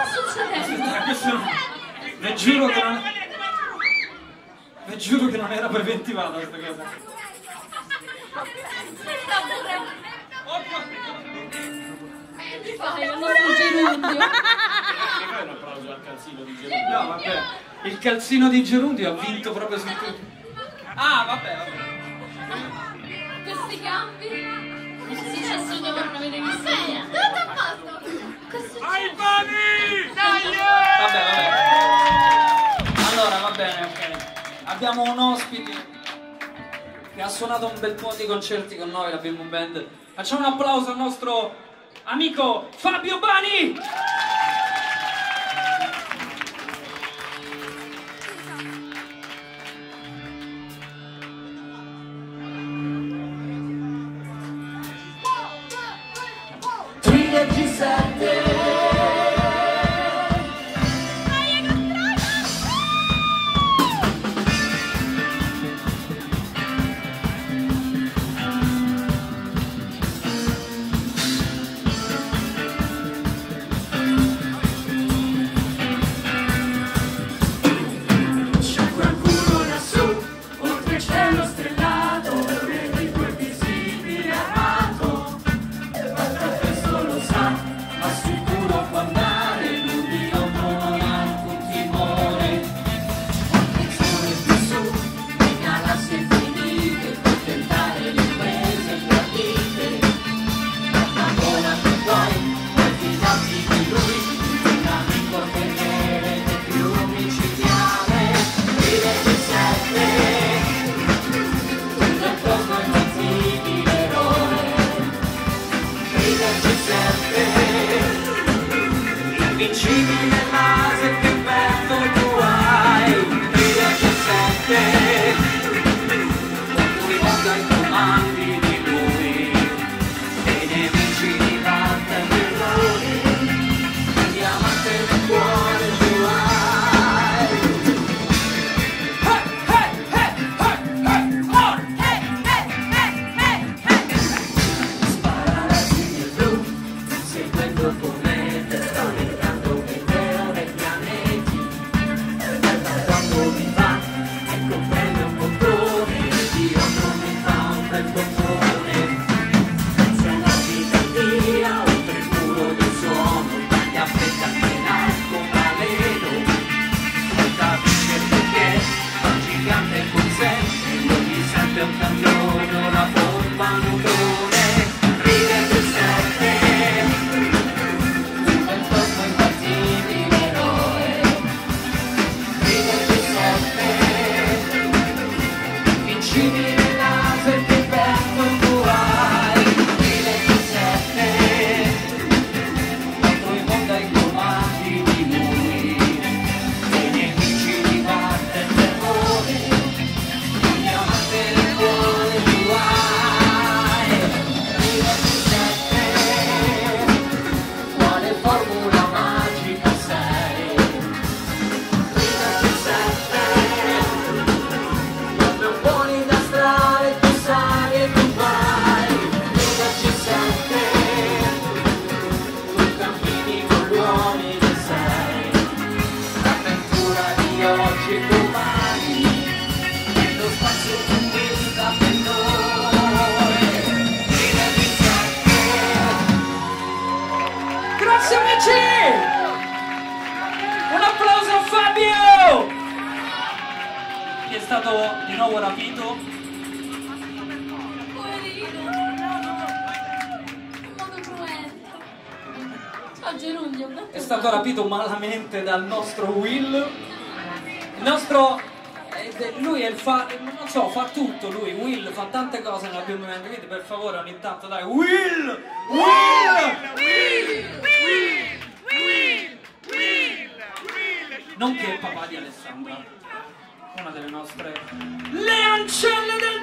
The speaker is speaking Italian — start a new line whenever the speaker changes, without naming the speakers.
succedendo? Vi giuro che non era preventivata questa cosa.
Che ti fai? Il nostro gerundio?
Fai un applauso al calzino di Gerundio.
No, vabbè, il calzino di Gerundio ha vinto proprio su tutto. Ah, vabbè.
Questi campi? Che è successo dopo non avete visto?
Bene, tutto a posto.
Ai pani! Dai!
Vabbè. Allora, va bene, ok. Abbiamo un ospite che ha suonato un bel po' di concerti con noi, la Bim Band. Facciamo un applauso al nostro amico Fabio Bani! Grazie amici! Un applauso a Fabio! Che è stato di nuovo rapito.
Poverino! In modo cruento. Ciao Gerundio.
È stato rapito malamente dal nostro Will. Il nostro... lui è il non so, fa tutto lui. Will fa tante cose nella Bim Band, quindi per favore ogni tanto dai. Will! Nonché il papà di Alessandra, una delle nostre le ancelle del